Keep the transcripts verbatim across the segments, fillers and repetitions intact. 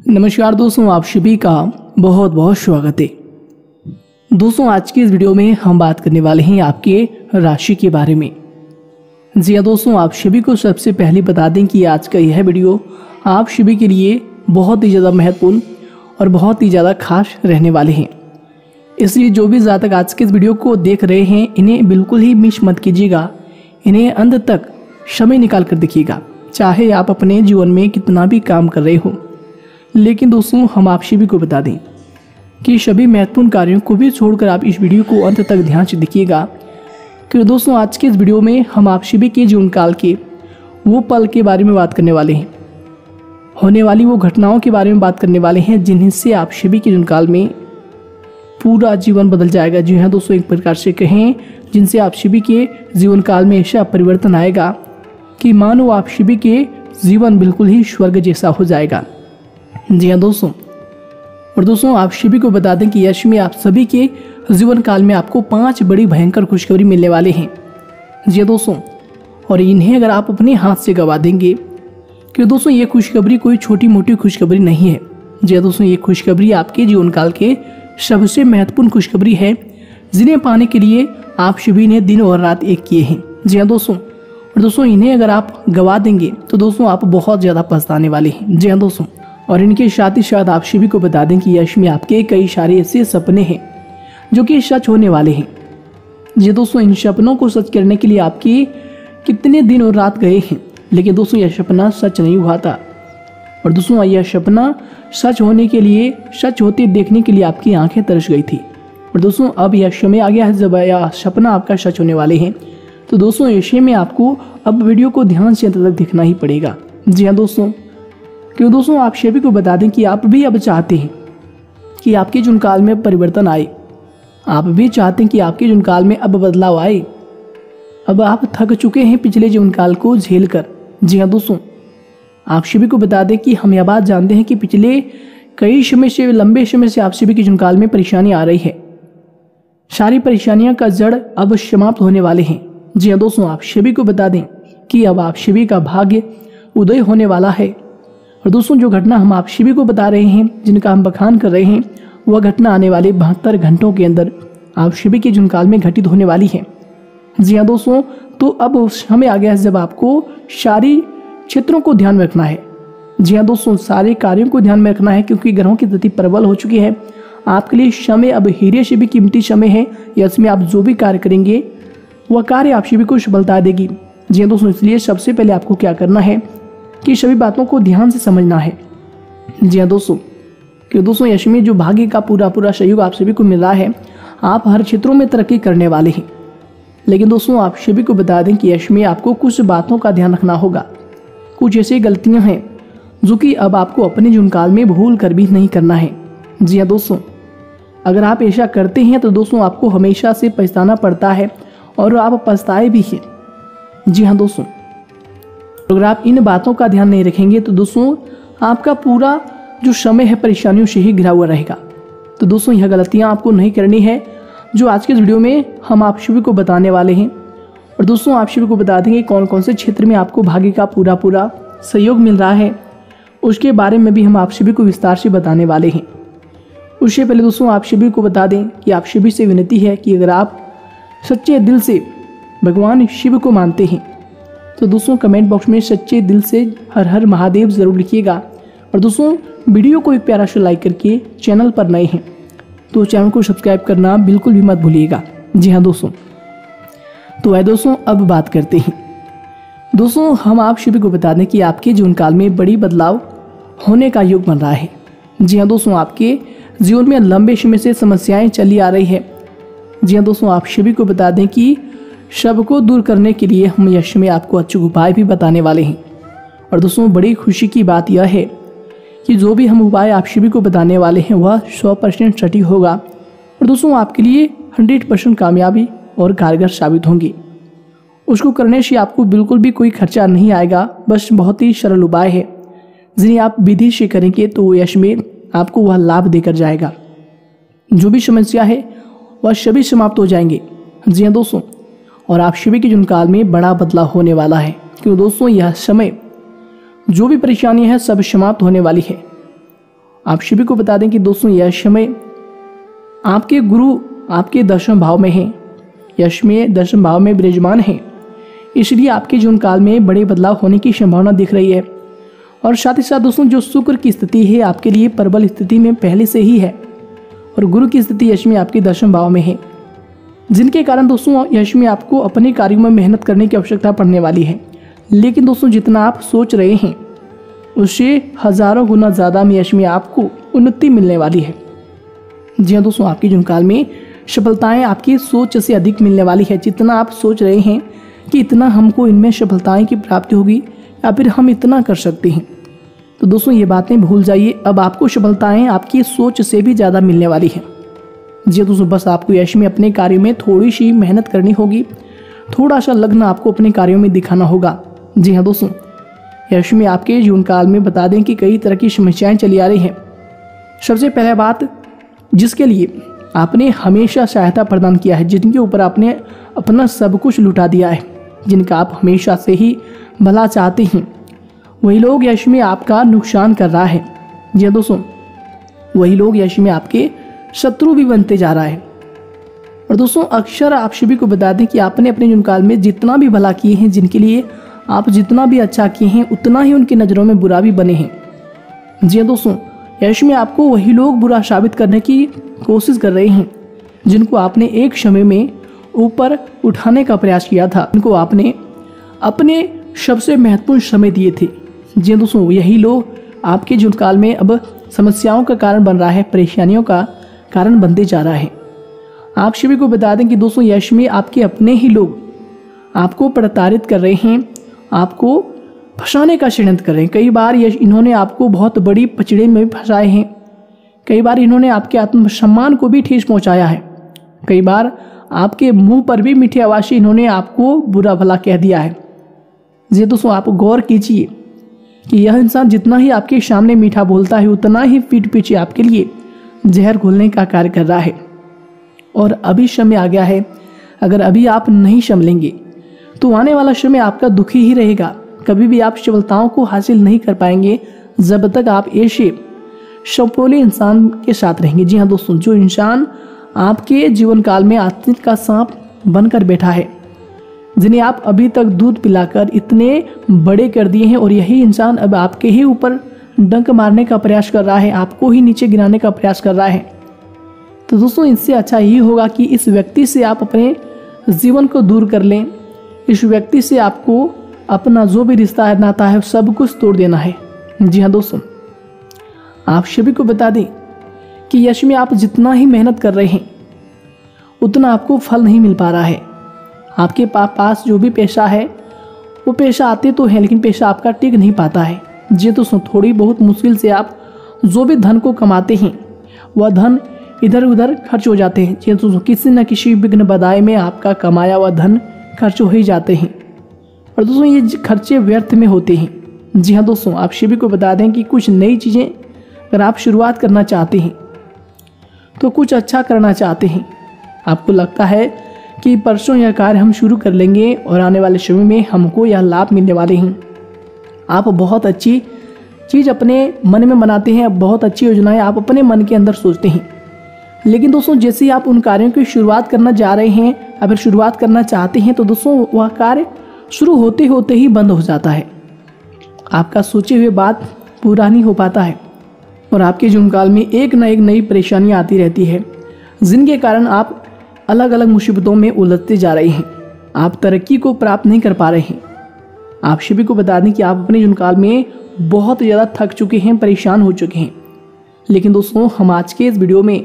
नमस्कार दोस्तों, आप सभी का बहुत बहुत स्वागत है। दोस्तों, आज की इस वीडियो में हम बात करने वाले हैं आपके राशि के बारे में। जी हाँ दोस्तों, आप सभी को सबसे पहले बता दें कि आज का यह वीडियो आप सभी के लिए बहुत ही ज़्यादा महत्वपूर्ण और बहुत ही ज़्यादा खास रहने वाले हैं। इसलिए जो भी जातक आज के इस वीडियो को देख रहे हैं, इन्हें बिल्कुल ही मिस मत कीजिएगा। इन्हें अंत तक समय निकाल कर देखिएगा, चाहे आप अपने जीवन में कितना भी काम कर रहे हो। लेकिन दोस्तों, हम आप सभी को बता दें कि सभी महत्वपूर्ण कार्यों को भी छोड़कर आप इस वीडियो को अंत तक ध्यान से देखिएगा, क्योंकि दोस्तों आज के इस वीडियो में हम आप सभी के जीवन काल के वो पल के बारे में बात करने वाले हैं, होने वाली वो घटनाओं के बारे में बात करने वाले हैं जिनसे आप सभी के जीवन काल में पूरा जीवन बदल जाएगा। जी हाँ दोस्तों, एक प्रकार से कहें जिनसे आप सभी के जीवन काल में ऐसा परिवर्तन आएगा कि मानो आप सभी के जीवन बिल्कुल ही स्वर्ग जैसा हो जाएगा। जी हाँ दोस्तों, और दोस्तों आप सभी को बता दें कि यश में आप सभी के जीवन काल में आपको पांच बड़ी भयंकर खुशखबरी मिलने वाले हैं। जी हाँ दोस्तों, और इन्हें अगर आप अपने हाथ से गवा देंगे, क्योंकि दोस्तों ये खुशखबरी कोई छोटी मोटी खुशखबरी नहीं है। जी हाँ दोस्तों, ये खुशखबरी आपके जीवन काल के सबसे महत्वपूर्ण खुशखबरी है, जिन्हें पाने के लिए आप सभी ने दिन और रात एक किए हैं। जी हाँ दोस्तों, और दोस्तों इन्हें अगर आप गवा देंगे तो दोस्तों आप बहुत ज़्यादा पछताने वाले हैं। जी हाँ दोस्तों, और इनके साथ ही साथ आप सभी को बता दें कि यश में आपके कई सारे ऐसे सपने हैं जो कि सच होने वाले हैं। जी दोस्तों, इन सपनों को सच करने के लिए आपकी कितने दिन और रात गए हैं, लेकिन दोस्तों यह सपना सच नहीं हुआ था। और दोस्तों यह सपना सच होने के लिए, सच होते देखने के लिए आपकी आंखें तरस गई थी। और दोस्तों अब यह समय आ गया है जब यह सपना आपका सच होने वाले हैं। तो दोस्तों ऐसे में आपको अब वीडियो को ध्यान से अंत तक देखना ही पड़ेगा। जी हाँ दोस्तों, क्यों दोस्तों आप सभी को बता दें कि आप भी अब चाहते हैं कि आपके जीवन काल में परिवर्तन आए। आप भी चाहते हैं कि आपके जीवन काल में अब बदलाव आए। अब आप थक चुके हैं पिछले जीवन काल को झेल कर। जी हाँ दोस्तों, आप सभी को बता दें कि हम यह बात जानते हैं कि पिछले कई समय से, लंबे समय से आप सभी के जीवन काल में परेशानी आ रही है। सारी परेशानियां का जड़ अब समाप्त होने वाले हैं। जी हाँ दोस्तों, आप सभी को बता दें कि अब आप सभी का भाग्य उदय होने वाला है। और दोस्तों जो घटना हम आप सभी को बता रहे हैं, जिनका हम बखान कर रहे हैं, वह घटना आने वाले बहत्तर घंटों के अंदर आप सभी के जीवन काल में घटित होने वाली है। जी हाँ दोस्तों, तो अब हमें आ गया है जब आपको सारी क्षेत्रों को ध्यान में रखना है। जी हाँ दोस्तों, सारे कार्यों को ध्यान में रखना है, क्योंकि ग्रहों की स्थिति प्रबल हो चुकी है। आपके लिए समय अब हीरे से भी कीमती समय है। इसमें आप जो भी कार्य करेंगे वह कार्य आप सभी को सफलता देगी। जी हाँ दोस्तों, इसलिए सबसे पहले आपको क्या करना है कि सभी बातों को ध्यान से समझना है। जी हाँ दोस्तों, कि दोस्तों यश में जो भाग्य का पूरा पूरा सहयोग आप सभी को मिल रहा है, आप हर क्षेत्रों में तरक्की करने वाले हैं। लेकिन दोस्तों आप सभी को बता दें कि यश में आपको कुछ बातों का ध्यान रखना होगा। कुछ ऐसी गलतियां हैं जो कि अब आपको अपने जीवन काल में भूल कर भी नहीं करना है। जी हाँ दोस्तों, अगर आप ऐसा करते हैं तो दोस्तों आपको हमेशा से पछताना पड़ता है और आप पछताए भी हैं। जी हाँ दोस्तों, अगर आप इन बातों का ध्यान नहीं रखेंगे तो दोस्तों आपका पूरा जो समय है परेशानियों से ही घिरा हुआ रहेगा। तो दोस्तों यह गलतियां आपको नहीं करनी है जो आज के इस वीडियो में हम आप सभी को बताने वाले हैं। और दोस्तों आप सभी को बता देंगे कौन कौन से क्षेत्र में आपको भाग्य का पूरा पूरा सहयोग मिल रहा है, उसके बारे में भी हम आप सभी को विस्तार से बताने वाले हैं। उससे पहले दोस्तों आप सभी को बता दें कि आप सभी से विनती है कि अगर आप सच्चे दिल से भगवान शिव को मानते हैं तो दोस्तों कमेंट बॉक्स में सच्चे दिल से हर हर महादेव जरूर लिखिएगा। और दोस्तों वीडियो को एक प्यारा सा लाइक करके, चैनल पर नए हैं तो चैनल को सब्सक्राइब करना बिल्कुल भी मत भूलिएगा। जी हाँ दोस्तों, तो है दोस्तों अब बात करते हैं। दोस्तों हम आप सभी को बता दें कि आपके जीवन काल में बड़ी बदलाव होने का योग बन रहा है। जी हाँ दोस्तों, आपके जीवन में लंबे समय से समस्याएं चली आ रही है। जी हाँ दोस्तों, आप सभी को बता दें कि सबको दूर करने के लिए हम यश में आपको अच्छे उपाय भी बताने वाले हैं। और दोस्तों बड़ी खुशी की बात यह है कि जो भी हम उपाय आप सभी को बताने वाले हैं वह सौ परसेंट सटीक होगा और दोस्तों आपके लिए हंड्रेड परसेंट कामयाबी और कारगर साबित होंगी। उसको करने से आपको बिल्कुल भी कोई खर्चा नहीं आएगा, बस बहुत ही सरल उपाय है जिन्हें आप विधि से करेंगे तो यश में आपको वह लाभ देकर जाएगा। जो भी समस्या है वह सभी समाप्त हो जाएंगे। जी हाँ दोस्तों, और आप सभी के जीवन काल में बड़ा बदलाव होने वाला है, क्योंकि दोस्तों यह समय जो भी परेशानी है सब समाप्त होने वाली है। आप सभी को बता दें कि दोस्तों यह समय आपके गुरु आपके दशम भाव में है, यश में दशम भाव में विराजमान है, इसलिए आपके जीवन काल में बड़े बदलाव होने की संभावना दिख रही है। और साथ ही साथ दोस्तों जो शुक्र की स्थिति है आपके लिए प्रबल स्थिति में पहले से ही है और गुरु की स्थिति यश में आपके दशम भाव में है, जिनके कारण दोस्तों यश में आपको अपने कार्यों में मेहनत करने की आवश्यकता पड़ने वाली है। लेकिन दोस्तों जितना आप सोच रहे हैं उससे हजारों गुना ज़्यादा में यश में आपको उन्नति मिलने वाली है। जी हाँ दोस्तों, आपके जीवन काल में सफलताएं आपकी सोच से अधिक मिलने वाली है। जितना आप सोच रहे हैं कि इतना हमको इनमें सफलताएं की प्राप्ति होगी या फिर हम इतना कर सकते हैं, तो दोस्तों ये बातें भूल जाइए। अब आपको सफलताएं आपकी सोच से भी ज़्यादा मिलने वाली है। जी दोस्तों, बस आपको यश में अपने कार्यों में थोड़ी सी मेहनत करनी होगी, थोड़ा सा लगन आपको अपने कार्यों में दिखाना होगा। जी हाँ दोस्तों, यश में आपके जीवन काल में बता दें कि कई तरह की समस्याएं चली आ रही हैं। सबसे पहले बात, जिसके लिए आपने हमेशा सहायता प्रदान किया है, जिनके ऊपर आपने अपना सब कुछ लुटा दिया है, जिनका आप हमेशा से ही भला चाहते हैं, वही लोग यश में आपका नुकसान कर रहा है। जी दोस्तों, वही लोग यश में आपके शत्रु भी बनते जा रहा है। और दोस्तों अक्सर आप सभी को बता दें कि आपने अपने जीवन काल में जितना भी भला किए हैं, जिनके लिए आप जितना भी अच्छा किए हैं, उतना ही उनकी नज़रों में बुरा भी बने हैं। जी दोस्तों, यश में आपको वही लोग बुरा साबित करने की कोशिश कर रहे हैं, जिनको आपने एक समय में ऊपर उठाने का प्रयास किया था, जिनको आपने अपने सबसे महत्वपूर्ण समय दिए थे। जी दोस्तों, यही लोग आपके जीवन काल में अब समस्याओं का कारण बन रहा है, परेशानियों का कारण बनते जा रहा है। आप सभी को बता दें कि दोस्तों यश में आपके अपने ही लोग आपको प्रताड़ित कर रहे हैं, आपको फंसाने का षड्यंत्र कर रहे हैं। कई बार यश इन्होंने आपको बहुत बड़ी पचड़े में फंसाए हैं, कई बार इन्होंने आपके आत्मसम्मान को भी ठेस पहुंचाया है, कई बार आपके मुंह पर भी मीठी आवाज़ से इन्होंने आपको बुरा भला कह दिया है। जी दोस्तों, आप गौर कीजिए कि यह इंसान जितना ही आपके सामने मीठा बोलता है, उतना ही पीठ पीछे आपके लिए जहर घोलने का कार्य कर रहा है। और अभी समय आ गया है, अगर अभी आप नहीं संभलेंगे तो आने वाला समय आपका दुखी ही रहेगा। कभी भी आप सफलताओं को हासिल नहीं कर पाएंगे जब तक आप ऐसे सपोले इंसान के साथ रहेंगे। जी हाँ दोस्तों, जो इंसान आपके जीवन काल में आतंक का सांप बनकर बैठा है, जिन्हें आप अभी तक दूध पिलाकर इतने बड़े कर दिए हैं, और यही इंसान अब आपके ही ऊपर डंक मारने का प्रयास कर रहा है, आपको ही नीचे गिराने का प्रयास कर रहा है, तो दोस्तों इससे अच्छा यही होगा कि इस व्यक्ति से आप अपने जीवन को दूर कर लें। इस व्यक्ति से आपको अपना जो भी रिश्ता है, नाता है, सब कुछ तोड़ देना है। जी हाँ दोस्तों, आप सभी को बता दें कि यश में आप जितना ही मेहनत कर रहे हैं, उतना आपको फल नहीं मिल पा रहा है। आपके पास जो भी पैसा है, वो पैसा आते तो है, लेकिन पैसा आपका टिक नहीं पाता है। जी दोस्तों, थोड़ी बहुत मुश्किल से आप जो भी धन को कमाते हैं, वह धन इधर उधर खर्च हो जाते हैं। जी दोस्तों, किसी न किसी विघ्न बाधाएं में आपका कमाया हुआ धन खर्च हो ही जाते हैं, और दोस्तों ये खर्चे व्यर्थ में होते हैं। जी हाँ दोस्तों, आप सभी को बता दें कि कुछ नई चीज़ें अगर आप शुरुआत करना चाहते हैं, तो कुछ अच्छा करना चाहते हैं, आपको लगता है कि परसों यह कार्य हम शुरू कर लेंगे और आने वाले समय में हमको यह लाभ मिलने वाले हैं। आप बहुत अच्छी चीज़ अपने मन में बनाते हैं, बहुत अच्छी योजनाएं आप अपने मन के अंदर सोचते हैं, लेकिन दोस्तों जैसे ही आप उन कार्यों की शुरुआत करना जा रहे हैं या फिर शुरुआत करना चाहते हैं, तो दोस्तों वह कार्य शुरू होते होते ही बंद हो जाता है। आपका सोचे हुए बात पूरा नहीं हो पाता है, और आपके जीवन काल में एक न एक नई परेशानियां आती रहती है, जिनके कारण आप अलग अलग मुसीबतों में उलझते जा रहे हैं। आप तरक्की को प्राप्त नहीं कर पा रहे हैं। आप सभी को बता दें कि आप अपने जीवन काल में बहुत ज़्यादा थक चुके हैं, परेशान हो चुके हैं, लेकिन दोस्तों हम आज के इस वीडियो में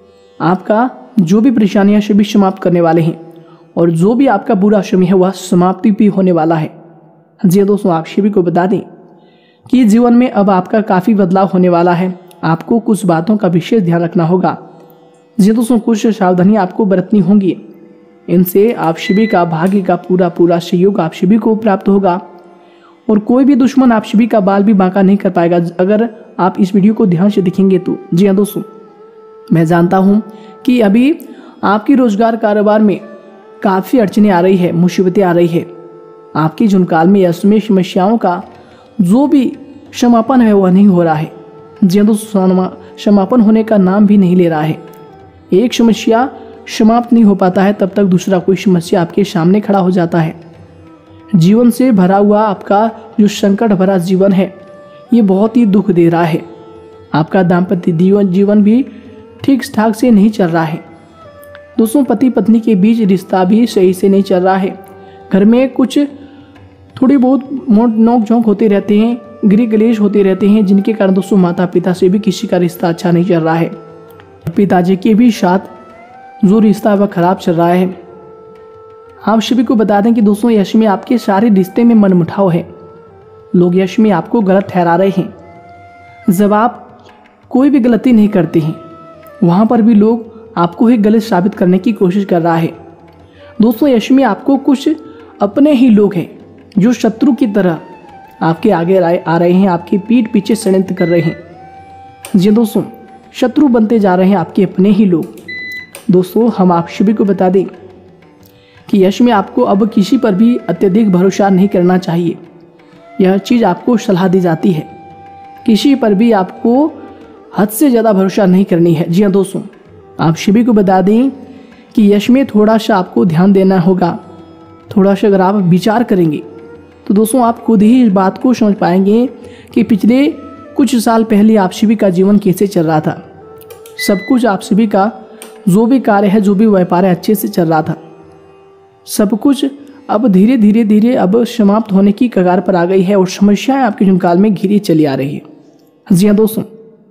आपका जो भी परेशानियां सभी समाप्त करने वाले हैं, और जो भी आपका बुरा समय है वह समाप्ति भी होने वाला है। जी दोस्तों, आप सभी को बता दें कि जीवन में अब आपका काफ़ी बदलाव होने वाला है। आपको कुछ बातों का विशेष ध्यान रखना होगा। जी दोस्तों, कुछ सावधानियां आपको बरतनी होंगी, इनसे आप सभी का भाग्य का पूरा पूरा सहयोग आप सभी को प्राप्त होगा, और कोई भी दुश्मन आप सभी का बाल भी बांका नहीं कर पाएगा अगर आप इस वीडियो को ध्यान से देखेंगे तो। जी हाँ दोस्तों, मैं जानता हूँ कि अभी आपकी रोजगार कारोबार में काफ़ी अड़चनें आ रही है, मुसीबतें आ रही है। आपके जीवन काल में यश में समस्याओं का जो भी समापन है वह नहीं हो रहा है। जी हाँ दोस्तों, समापन होने का नाम भी नहीं ले रहा है। एक समस्या समाप्त नहीं हो पाता है तब तक दूसरा कोई समस्या आपके सामने खड़ा हो जाता है। जीवन से भरा हुआ आपका जो संकट भरा जीवन है ये बहुत ही दुख दे रहा है। आपका दाम्पत्य जीवन जीवन भी ठीक ठाक से नहीं चल रहा है। दोस्तों, पति पत्नी के बीच रिश्ता भी सही से नहीं चल रहा है। घर में कुछ थोड़ी बहुत नोक झोंक होते रहते हैं, गिरी गलेश होते रहते हैं, जिनके कारण दोस्तों माता पिता से भी किसी का रिश्ता अच्छा नहीं चल रहा है। पिताजी के भी साथ जो रिश्ता वह खराब चल रहा है। आप सभी को बता दें कि दोस्तों यश में आपके सारे रिश्ते में मनमुटाव है। लोग यश में आपको गलत ठहरा रहे हैं। जब आप कोई भी गलती नहीं करते हैं वहाँ पर भी लोग आपको ही गलत साबित करने की कोशिश कर रहा है। दोस्तों, यश में आपको कुछ अपने ही लोग हैं जो शत्रु की तरह आपके आगे आ रहे हैं, आपकी पीठ पीछे षड्यंत्र कर रहे हैं। जी दोस्तों, शत्रु बनते जा रहे हैं आपके अपने ही लोग। दोस्तों, हम आप सभी को बता दें कि यश में आपको अब किसी पर भी अत्यधिक भरोसा नहीं करना चाहिए। यह चीज़ आपको सलाह दी जाती है। किसी पर भी आपको हद से ज़्यादा भरोसा नहीं करनी है। जी हाँ दोस्तों, आप सभी को बता दें कि यश में थोड़ा सा आपको ध्यान देना होगा। थोड़ा सा अगर आप विचार करेंगे तो दोस्तों आप खुद ही इस बात को समझ पाएंगे कि पिछले कुछ साल पहले आप सभी का जीवन कैसे चल रहा था। सब कुछ आप सभी का जो भी कार्य है, जो भी व्यापार है, अच्छे से चल रहा था। सब कुछ अब धीरे धीरे धीरे अब समाप्त होने की कगार पर आ गई है और समस्याएं आपके जीवनकाल में घिरी चली आ रही है। जी हाँ दोस्तों,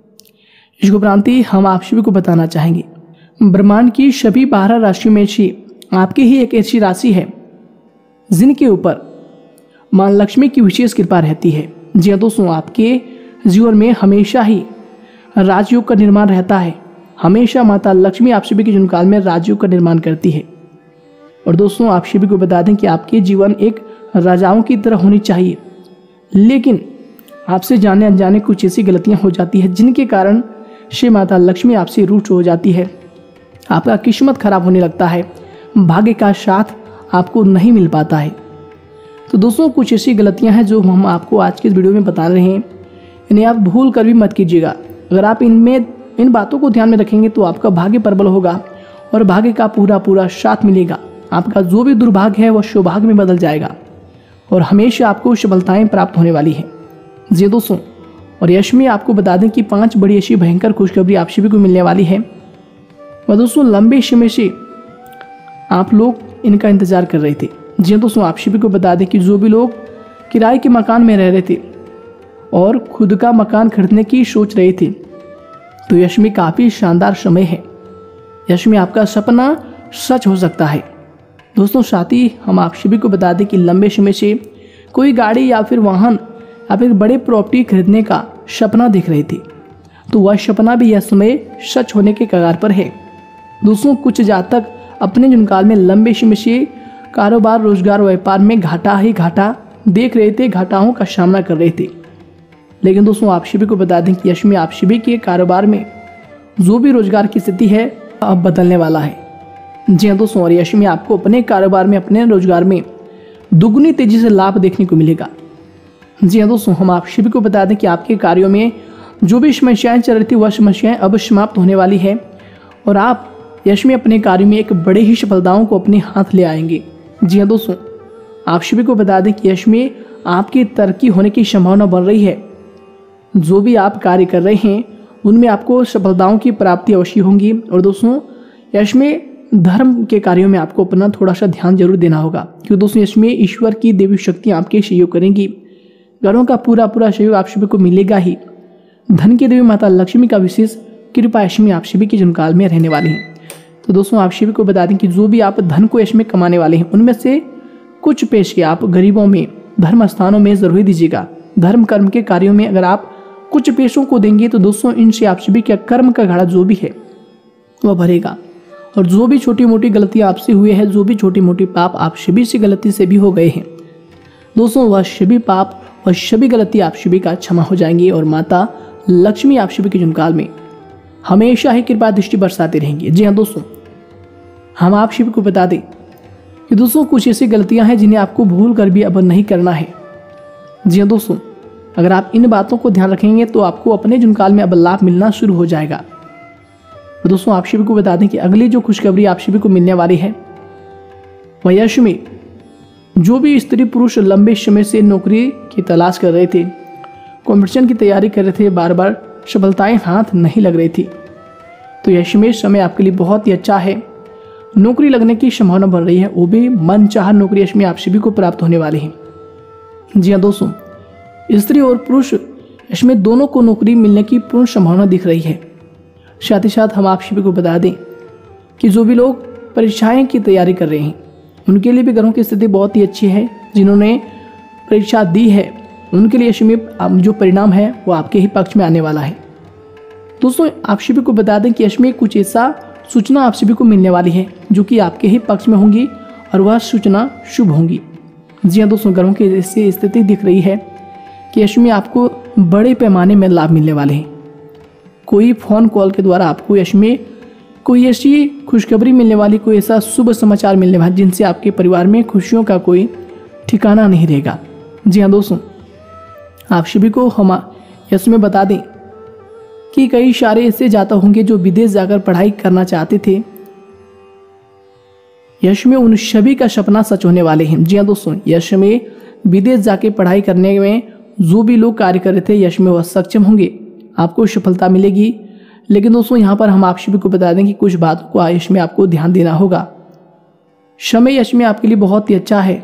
इस उपरांति हम आप सभी को बताना चाहेंगे ब्रह्मांड की सभी बारह राशियों में से आपकी ही एक ऐसी राशि है जिनके ऊपर मां लक्ष्मी की विशेष कृपा रहती है। जी हाँ दोस्तों, आपके जीवन में हमेशा ही राजयोग का निर्माण रहता है। हमेशा माता लक्ष्मी आप सभी के जीवनकाल में राजयोग का निर्माण करती है। और दोस्तों, आप सभी को बता दें कि आपके जीवन एक राजाओं की तरह होनी चाहिए, लेकिन आपसे जाने अनजाने कुछ ऐसी गलतियां हो जाती है जिनके कारण श्री माता लक्ष्मी आपसे रूठ हो जाती है। आपका किस्मत खराब होने लगता है, भाग्य का साथ आपको नहीं मिल पाता है। तो दोस्तों, कुछ ऐसी गलतियां हैं जो हम आपको आज के इस वीडियो में बता रहे हैं। इन्हें आप भूल कर भी मत कीजिएगा। अगर आप इनमें इन बातों को ध्यान में रखेंगे तो आपका भाग्य प्रबल होगा और भाग्य का पूरा पूरा साथ मिलेगा। आपका जो भी दुर्भाग्य है वह सौभाग्य में बदल जाएगा और हमेशा आपको सफलताएं प्राप्त होने वाली है। जी दोस्तों, और यश में आपको बता दें कि पांच बड़ी ऐसी भयंकर खुशखबरी आप सभी को मिलने वाली है। और दोस्तों, लंबे समय से आप लोग इनका इंतजार कर रहे थे। जी दोस्तों, आप सभी को बता दें कि जो भी लोग किराए के मकान में रह रहे थे और खुद का मकान खरीदने की सोच रहे थे, तो यश में काफ़ी शानदार समय है। यश में आपका सपना सच हो सकता है। दोस्तों, साथ ही हम आप सभी को बता दें कि लंबे समय से कोई गाड़ी या फिर वाहन या फिर बड़े प्रॉपर्टी खरीदने का सपना देख रहे थे, तो वह सपना भी यह समय सच होने के कगार पर है। दोस्तों, कुछ जातक अपने जीवनकाल में लंबे समय से कारोबार, रोजगार, व्यापार में घाटा ही घाटा देख रहे थे, घाटाओं का सामना कर रहे थे। लेकिन दोस्तों, आप सभी को बता दें कि यश में आप सभी के कारोबार में जो भी रोजगार की स्थिति है अब बदलने वाला है। जी हाँ दोस्तों, और यश में आपको अपने कारोबार में, अपने रोजगार में दुगनी तेजी से लाभ देखने को मिलेगा। जी हाँ दोस्तों, हम आप सभी को बता दें कि आपके कार्यों में जो भी समस्याएं चल रही थी वह समस्याएं अब समाप्त होने वाली है और आप यश में अपने कार्य में एक बड़े ही सफलताओं को अपने हाथ ले आएंगे। जी हाँ दोस्तों, आप सभी को बता दें कि यश में आपकी तरक्की होने की संभावना बन रही है। जो भी आप कार्य कर रहे हैं उनमें आपको सफलताओं की प्राप्ति अवश्य होंगी। और दोस्तों, यश में धर्म के कार्यों में आपको अपना थोड़ा सा ध्यान जरूर देना होगा, क्योंकि दोस्तों इसमें ईश्वर की देवी शक्तियाँ आपके सहयोग करेंगी। घरों का पूरा पूरा सहयोग आप सभी को मिलेगा ही। धन की देवी माता लक्ष्मी का विशेष कृपा यश में आप सभी के जीवनकाल में रहने वाली है। तो दोस्तों, आप सभी को बता दें कि जो भी आप धन को यश में कमाने वाले हैं उनमें से कुछ पैसे आप गरीबों में, धर्म स्थानों में जरूर दीजिएगा। धर्म कर्म के कार्यों में अगर आप कुछ पैसों को देंगे तो दोस्तों इनसे आप सभी का कर्म का घड़ा जो भी है वह भरेगा। और जो भी छोटी मोटी गलतियां आपसे हुई है, जो भी छोटी मोटी पाप आप सभी से गलती से भी हो गए हैं, दोस्तों वह सभी पाप और सभी गलती आप सभी का क्षमा हो जाएंगी और माता लक्ष्मी आप सभी के जीवनकाल में हमेशा ही कृपा दृष्टि बरसाते रहेंगे। जी हाँ दोस्तों, हम आप सभी को बता दें कि दोस्तों कुछ ऐसी गलतियां हैं जिन्हें आपको भूल कर भी अब नहीं करना है। जी हाँ दोस्तों, अगर आप इन बातों को ध्यान रखेंगे तो आपको अपने जीवन काल में अब लाभ मिलना शुरू हो जाएगा। तो दोस्तों आप सभी को बता दें कि अगली जो खुशखबरी आप सभी को मिलने वाली है वह यश में जो भी स्त्री पुरुष लंबे समय से नौकरी की तलाश कर रहे थे, कंपटीशन की तैयारी कर रहे थे, बार बार सफलताएं हाथ नहीं लग रही थी, तो यश में समय आपके लिए बहुत ही अच्छा है। नौकरी लगने की संभावना बन रही है, वो भी मनचाहा नौकरी यश में आप सभी को प्राप्त होने वाली है। जी हाँ दोस्तों, स्त्री और पुरुष यश में दोनों को नौकरी मिलने की पूर्ण संभावना दिख रही है। साथ ही साथ हम आप सभी को बता दें कि जो भी लोग परीक्षाएं की तैयारी कर रहे हैं उनके लिए भी ग्रहों की स्थिति बहुत ही अच्छी है। जिन्होंने परीक्षा दी है उनके लिए यश में जो परिणाम है वो आपके ही पक्ष में आने वाला है। दोस्तों आप सभी को बता दें कि यश में कुछ ऐसा सूचना आप सभी को मिलने वाली है जो कि आपके ही पक्ष में होंगी और वह सूचना शुभ होंगी। जी हाँ दोस्तों, ग्रहों की ऐसी स्थिति दिख रही है कि यश में आपको बड़े पैमाने में लाभ मिलने वाले हैं। कोई फोन कॉल के द्वारा आपको यश में कोई ऐसी खुशखबरी मिलने वाली, कोई ऐसा शुभ समाचार मिलने वाला जिनसे आपके परिवार में खुशियों का कोई ठिकाना नहीं रहेगा। जी हाँ दोस्तों, आप सभी को हम यश में बता दें कि कई सारे ऐसे जातक होंगे जो विदेश जाकर पढ़ाई करना चाहते थे, यश में उन सभी का सपना सच होने वाले हैं। जी हाँ दोस्तों, यश में विदेश जाके पढ़ाई करने में जो भी लोग कार्य कर रहे थे यश में वह सक्षम होंगे, आपको सफलता मिलेगी। लेकिन दोस्तों यहाँ पर हम आप सभी को बता दें कि कुछ बातों को यश में आपको ध्यान देना होगा। समय यश में आपके लिए बहुत ही अच्छा है।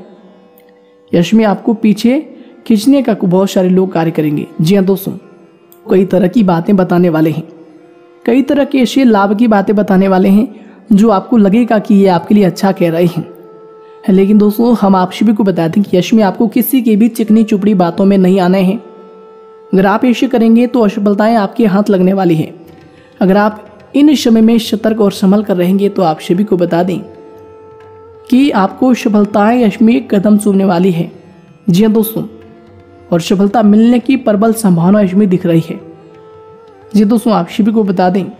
यश में आपको पीछे खींचने का बहुत सारे लोग कार्य करेंगे। जी हाँ दोस्तों, कई तरह की बातें बताने वाले हैं, कई तरह के ऐसे लाभ की बातें बताने वाले हैं जो आपको लगेगा कि ये आपके लिए अच्छा कह रहे हैं। लेकिन दोस्तों हम आप सभी को बता दें कि यश में आपको किसी की भी चिकनी चुपड़ी बातों में नहीं आने हैं। अगर आप ऐसे करेंगे तो असफलताएं आपके हाथ लगने वाली है। अगर आप इन समय में सतर्क और संभल कर रहेंगे तो आप सभी को बता दें कि आपको सफलताएं यश में कदम चूमने वाली है। जी हाँ दोस्तों, और सफलता मिलने की प्रबल संभावना यश में दिख रही है। जी दोस्तों, आप सभी को बता दें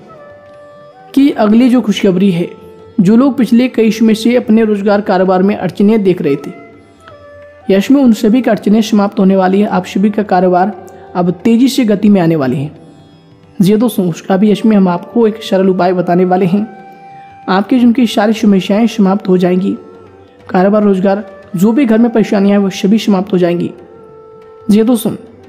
कि अगली जो खुशखबरी है, जो लोग पिछले कई समय से अपने रोजगार कारोबार में अड़चने देख रहे थे, यश में उन सभी की अड़चने समाप्त होने वाली है। आप सभी का कारोबार अब तेजी से गति में आने वाली है। जी दोस्तों, उसका भी यश में हम आपको एक सरल उपाय बताने वाले हैं। आपकी जिनकी सारी समस्याएं समाप्त हो जाएंगी, कारोबार रोजगार जो भी घर में परेशानियां हैं वो सभी समाप्त हो जाएंगी। जी दोस्तों,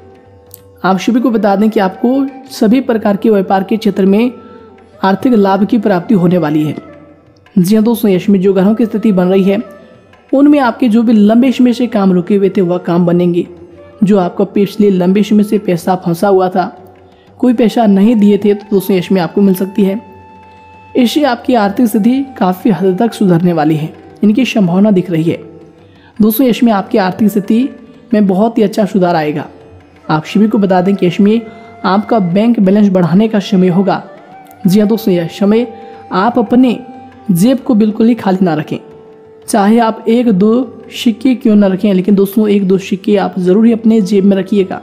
आप सभी को बता दें कि आपको सभी प्रकार के व्यापार के क्षेत्र में आर्थिक लाभ की प्राप्ति होने वाली है। जी हाँ दोस्तों, यश में जो ग्रहों की स्थिति बन रही है उनमें आपके जो भी लंबे समय से काम रुके हुए थे वह काम बनेंगे। जो आपका पिछले लंबे समय से पैसा फंसा हुआ था, कोई पैसा नहीं दिए थे, तो दोस्तों यश में आपको मिल सकती है। इससे आपकी आर्थिक स्थिति काफ़ी हद तक सुधरने वाली है, इनकी संभावना दिख रही है। दोस्तों यश में आपकी आर्थिक स्थिति में बहुत ही अच्छा सुधार आएगा। आप सभी को बता दें कि यश में आपका बैंक बैलेंस बढ़ाने का समय होगा। जी हाँ दोस्तों, यह समय आप अपने जेब को बिल्कुल ही खाली ना रखें। चाहे आप एक दो सिक्के क्यों ना रखें, लेकिन दोस्तों एक दो सिक्के आप ज़रूर ही अपने जेब में रखिएगा।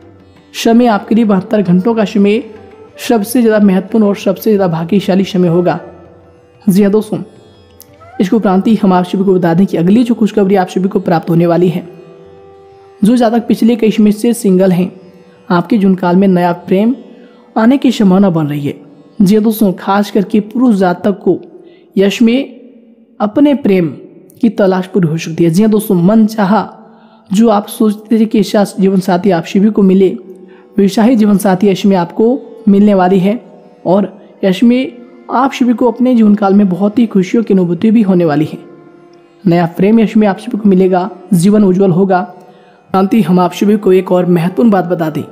समय आपके लिए बहत्तर घंटों का समय सबसे ज़्यादा महत्वपूर्ण और सबसे ज़्यादा भाग्यशाली समय होगा। जी हाँ दोस्तों, इसके उपरांत ही हम आप सभी को बता दें कि अगली जो खुशखबरी आप सभी को प्राप्त होने वाली है, जो जातक पिछले कई समय से सिंगल हैं, आपके जीवन काल में नया प्रेम आने की संभावना बन रही है। जी हाँ दोस्तों, खास करके पुरुष जातक को यश में अपने प्रेम की तलाश पूरी हो सकती है। जी हाँ दोस्तों, मन चाहा जो आप सोचते थे कि ऐसा जीवन साथी आप सभी को मिले, वैसा ही जीवन साथी यश में आपको मिलने वाली है। और यश में आप सभी को अपने जीवन काल में बहुत ही खुशियों की अनुभूति भी होने वाली है। नया प्रेम यश में आप सभी को मिलेगा, जीवन उज्जवल होगा। शांति हम आप सभी को एक और महत्वपूर्ण बात बता दें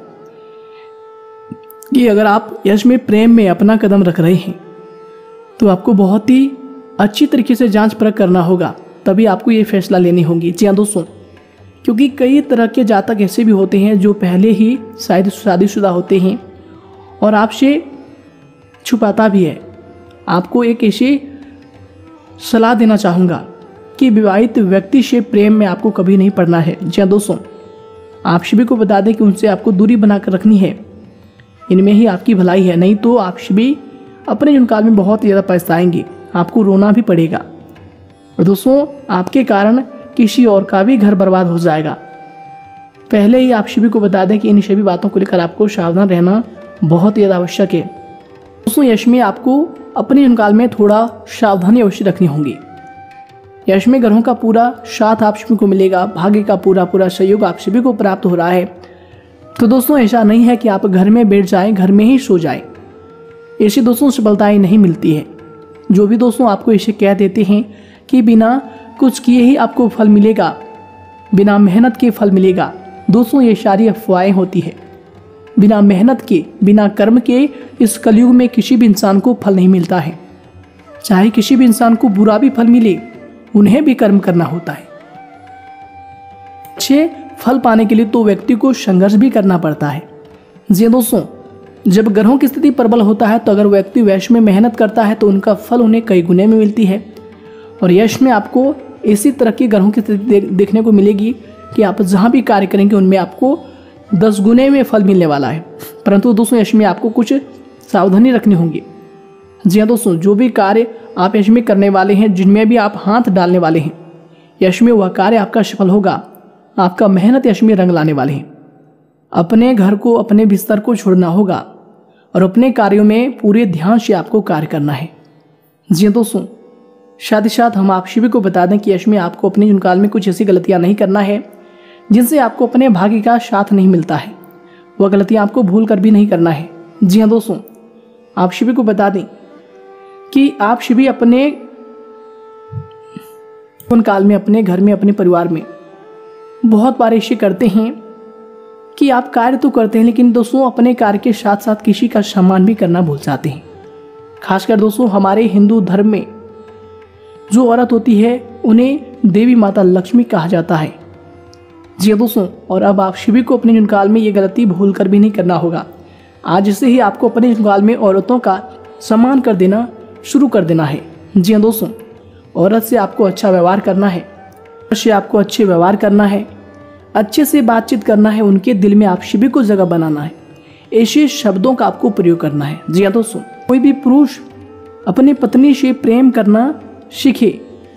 कि अगर आप यश में प्रेम में अपना कदम रख रहे हैं तो आपको बहुत ही अच्छी तरीके से जांच परख करना होगा, तभी आपको ये फैसला लेनी होगी। जी हाँ दोस्तों, क्योंकि कई तरह के जातक ऐसे भी होते हैं जो पहले ही शायद शादीशुदा होते हैं और आपसे छुपाता भी है। आपको एक ऐसी सलाह देना चाहूँगा कि विवाहित व्यक्ति से प्रेम में आपको कभी नहीं पड़ना है। जी हाँ दोस्तों, आप सभी को बता दें कि उनसे आपको दूरी बनाकर रखनी है, इनमें ही आपकी भलाई है। नहीं तो आप सभी अपने जीवन काल में बहुत ज़्यादा पछताएंगे, आपको रोना भी पड़ेगा और दोस्तों आपके कारण किसी और का भी घर बर्बाद हो जाएगा। पहले ही आप सभी को बता दें कि इन सभी बातों को लेकर आपको सावधान रहना बहुत ही ज़्यादा आवश्यक है। दोस्तों यश में आपको अपने जन्मकाल में थोड़ा सावधानी अवश्य रखनी होगी। यश में ग्रहों का पूरा साथ आप सभी को मिलेगा, भाग्य का पूरा पूरा सहयोग आप सभी को प्राप्त हो रहा है। तो दोस्तों ऐसा नहीं है कि आप घर में बैठ जाएं, घर में ही सो जाएं, ऐसी दोस्तों सफलताएं नहीं मिलती है। जो भी दोस्तों आपको इसे कह देते हैं कि बिना कुछ किए ही आपको फल मिलेगा, बिना मेहनत के फल मिलेगा, दोस्तों ये सारी अफवाहें होती है। बिना मेहनत के, बिना कर्म के इस कलयुग में किसी भी इंसान को फल नहीं मिलता है। चाहे किसी भी इंसान को बुरा भी फल मिले, उन्हें भी कर्म करना होता है। अच्छे फल पाने के लिए तो व्यक्ति को संघर्ष भी करना पड़ता है। जी दोस्तों, जब ग्रहों की स्थिति प्रबल होता है तो अगर व्यक्ति वैश्य में मेहनत करता है तो उनका फल उन्हें कई गुने में मिलती है। और यश में आपको इसी तरह की ग्रहों की स्थिति देखने को मिलेगी कि आप जहाँ भी कार्य करेंगे उनमें आपको दस गुने में फल मिलने वाला है। परंतु दोस्तों यश में आपको कुछ सावधानी रखनी होगी। जी हाँ दोस्तों, जो भी कार्य आप यश में करने वाले हैं, जिनमें भी आप हाथ डालने वाले हैं, यश में वह कार्य आपका सफल होगा। आपका मेहनत यश में रंग लाने वाले हैं। अपने घर को, अपने बिस्तर को छोड़ना होगा और अपने कार्यों में पूरे ध्यान से आपको कार्य करना है। जी हाँ दोस्तों, साथ ही साथ हम आप सभी को बता दें कि यश में आपको अपने जीवनकाल में कुछ ऐसी गलतियां नहीं करना है जिनसे आपको अपने भाग्य का साथ नहीं मिलता है। वह गलतियां आपको भूल कर भी नहीं करना है। जी हाँ दोस्तों, आप सभी को बता दें कि आप सभी अपने जीवनकाल में, अपने घर में, अपने परिवार में बहुत बार ऐसे करते हैं कि आप कार्य तो करते हैं लेकिन दोस्तों अपने कार्य के साथ साथ किसी का सम्मान भी करना भूल जाते हैं। खासकर दोस्तों हमारे हिंदू धर्म में जो औरत होती है उन्हें देवी माता लक्ष्मी कहा जाता है। जी दोस्तों, और अब आप सभी को अपने जीवनकाल में ये गलती भूल कर भी नहीं करना होगा। आज से ही आपको अपने जीवनकाल में औरतों का सम्मान कर देना शुरू कर देना है। जी हाँ दोस्तों, औरत से आपको अच्छा व्यवहार करना है, से आपको अच्छे व्यवहार करना है, अच्छे से बातचीत करना है, उनके दिल में आप सभी को जगह बनाना है। ऐसे शब्दों का आपको प्रयोग करना है। जी हाँ दोस्तों, कोई भी पुरुष अपनी पत्नी से प्रेम करना सीखे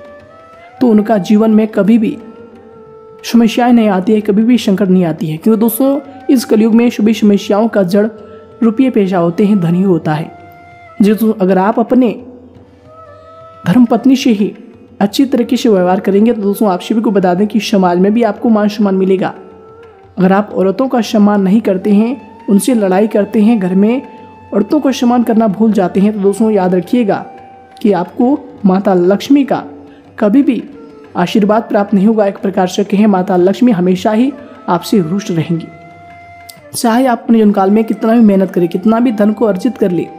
तो उनका जीवन में कभी भी समस्याएं नहीं आती है, कभी भी संकट नहीं आती है। क्योंकि दोस्तों इस कलयुग में सभी समस्याओं का जड़ रुपये पैसा होते हैं, धन ही होता है। जी तो अगर आप अपने धर्मपत्नी से ही अच्छी तरीके से व्यवहार करेंगे तो दोस्तों आप सभी को बता दें कि समाज में भी आपको मान सम्मान मिलेगा। अगर आप औरतों का सम्मान नहीं करते हैं, उनसे लड़ाई करते हैं, घर में औरतों का सम्मान करना भूल जाते हैं, तो दोस्तों याद रखिएगा कि आपको माता लक्ष्मी का कभी भी आशीर्वाद प्राप्त नहीं होगा। एक प्रकार से कहें, माता लक्ष्मी हमेशा ही आपसे रुष्ट रहेंगी। चाहे आप अपने जीवनकाल में कितना भी मेहनत करें, कितना भी धन को अर्जित कर ले,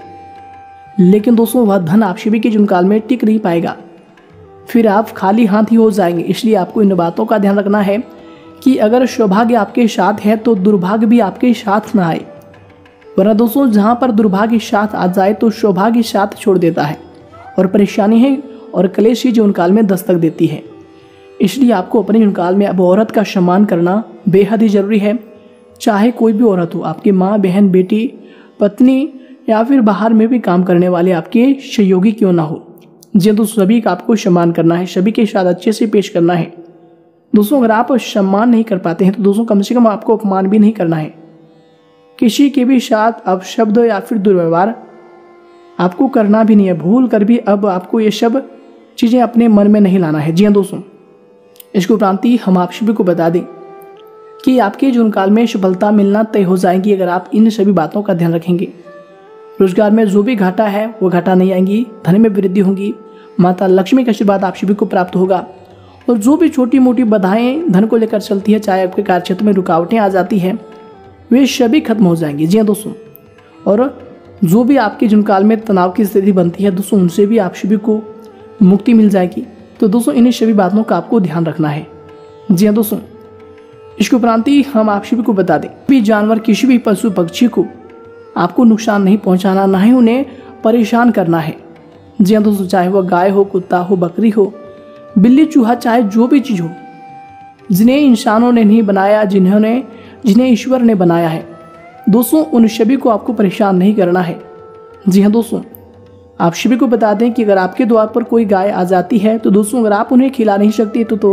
लेकिन दोस्तों वह धन आप सभी के जीवनकाल में टिक नहीं पाएगा, फिर आप खाली हाथ ही हो जाएंगे। इसलिए आपको इन बातों का ध्यान रखना है कि अगर सौभाग्य आपके साथ है तो दुर्भाग्य भी आपके साथ ना आए। वरना दोस्तों जहाँ पर दुर्भाग्य साथ आ जाए तो सौभाग्य साथ छोड़ देता है और परेशानी है और क्लेश ही जीवनकाल में दस्तक देती है। इसलिए आपको अपने जीवनकाल में अब औरत का सम्मान करना बेहद ही जरूरी है। चाहे कोई भी औरत हो, आपकी माँ, बहन, बेटी, पत्नी या फिर बाहर में भी काम करने वाले आपके सहयोगी क्यों ना हो। जी तो सभी का आपको सम्मान करना है, सभी के साथ अच्छे से पेश करना है। दोस्तों अगर आप सम्मान नहीं कर पाते हैं तो दोस्तों कम से कम आपको अपमान भी नहीं करना है। किसी के भी साथ अपशब्द या फिर दुर्व्यवहार आपको करना भी नहीं है। भूल कर भी अब आपको ये सब चीज़ें अपने मन में नहीं लाना है। जी हाँ दोस्तों, इसके उपरांत हम आप सभी को बता दें कि आपके जीवनकाल में सफलता मिलना तय हो जाएगी अगर आप इन सभी बातों का ध्यान रखेंगे। रोजगार में जो भी घाटा है वो घाटा नहीं आएंगी, धन में वृद्धि होगी, माता लक्ष्मी का आशीर्वाद आप सभी को प्राप्त होगा। और जो भी छोटी मोटी बाधाएं धन को लेकर चलती है, चाहे आपके कार्य क्षेत्र में रुकावटें आ जाती है, वे सभी खत्म हो जाएंगी। जी हाँ दोस्तों, और जो भी आपके जीवनकाल में तनाव की स्थिति बनती है दोस्तों, उनसे भी आप सभी को मुक्ति मिल जाएगी। तो दोस्तों इन सभी बातों का आपको ध्यान रखना है। जी हाँ दोस्तों, इसके उपरांत हम आप सभी को बता दें, भी जानवर, किसी भी पशु पक्षी को आपको नुकसान नहीं पहुंचाना, ना ही उन्हें परेशान करना है। जी हाँ दोस्तों, चाहे वह गाय हो, कुत्ता हो, बकरी हो, बिल्ली, चूहा, चाहे जो भी चीज़ हो, जिन्हें इंसानों ने नहीं बनाया, जिन्होंने जिन्हें ईश्वर ने बनाया है, दोस्तों उन सभी को आपको परेशान नहीं करना है। जी हाँ दोस्तों, आप सभी को बता दें कि अगर आपके द्वार पर कोई गाय आ जाती है तो दोस्तों अगर आप उन्हें खिला नहीं सकते तो, तो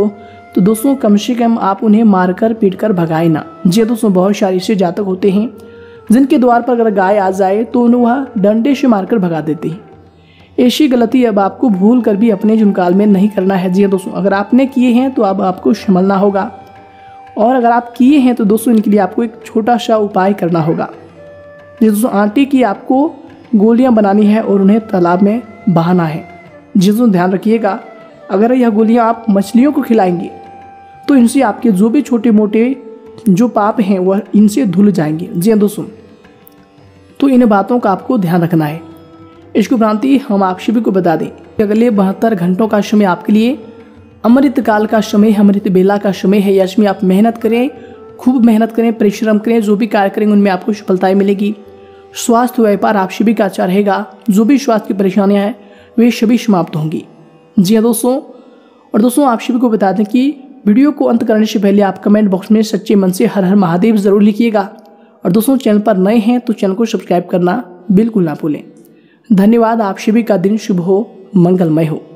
तो दोस्तों कम से कम आप उन्हें मारकर पीटकर भगाए ना। जी दोस्तों, बहुत सारे ऐसे जातक होते हैं जिनके द्वार पर अगर गाय आ जाए तो उन्हें वह डंडे से मारकर भगा देते हैं। ऐसी गलती अब आपको भूल कर भी अपने जुनकाल में नहीं करना है। जी दोस्तों, अगर आपने किए हैं तो अब आपको संभलना होगा, और अगर आप किए हैं तो दोस्तों इनके लिए आपको एक छोटा सा उपाय करना होगा। जी दोस्तों, आटे की आपको गोलियां बनानी है और उन्हें तालाब में बहाना है। जी दोस्तों, ध्यान रखिएगा, अगर यह गोलियां आप मछलियों को खिलाएंगे तो इनसे आपके जो भी छोटे मोटे जो पाप हैं वह इनसे धुल जाएंगे। जी दोस्तों, तो इन बातों का आपको ध्यान रखना है। इसको भ्रांति हम आप सभी को बता दें, अगले बहत्तर घंटों का समय आपके लिए अमृत काल का समय, अमृत बेला का समय है। इसमें आप मेहनत करें, खूब मेहनत करें, परिश्रम करें, जो भी कार्य करेंगे उनमें आपको सफलताएं मिलेगी। स्वास्थ्य व्यापार आप सभी का अच्छा रहेगा। जो भी स्वास्थ्य की परेशानियां हैं वे सभी समाप्त होंगी। जी हाँ दोस्तों, और दोस्तों आप सभी को बता दें कि वीडियो को अंत करने से पहले आप कमेंट बॉक्स में सच्चे मन से हर हर महादेव जरूर लिखिएगा। और दोस्तों चैनल पर नए हैं तो चैनल को सब्सक्राइब करना बिल्कुल ना भूलें। धन्यवाद। आप सभी का दिन शुभ हो, मंगलमय हो।